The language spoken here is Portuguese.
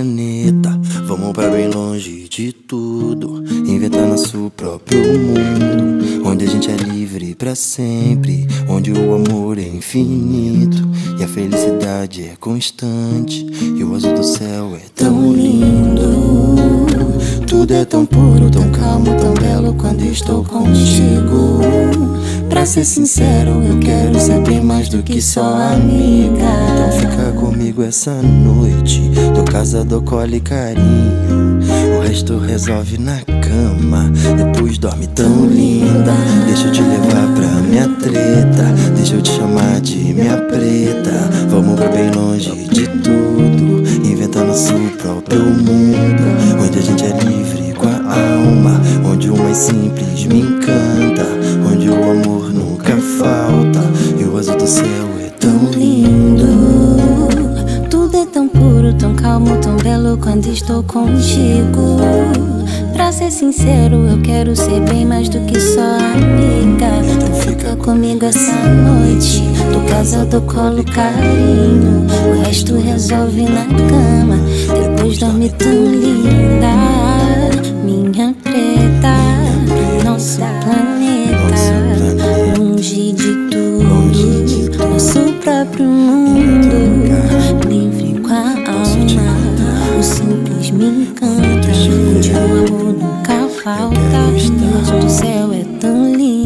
planeta. Vamos pra bem longe de tudo, inventar nosso próprio mundo, onde a gente é livre pra sempre, onde o amor é infinito e a felicidade é constante, e o azul do céu é tão lindo. Tudo é tão puro, tão calmo, tão belo quando estou contigo. Pra ser sincero, eu quero ser bem mais do que só amiga. Então fica comigo essa noite, dou casa, dou cola e carinho, o resto resolve na cama, depois dorme tão linda. Deixa eu te levar pra minha treta, deixa eu te chamar de minha preta. Vamos pra bem longe de tudo, inventar nosso próprio mundo, onde a gente é livre com a alma, onde o mais simples me encanta, onde o amor nunca falta e o azul do céu é tão lindo. Tudo é tão puro, tão calmo, tão belo quando estou contigo. Pra ser sincero, eu quero ser bem mais do que só amiga. Então fica comigo essa noite, do casa, do colo, carinho, o resto resolve na cama, depois dorme tão linda. Minha preta, nosso planeta, longe de tudo, nosso próprio mundo, livre com a alma, o simples me encanta, onde o amor nunca falta, e o azul do céu é tão lindo.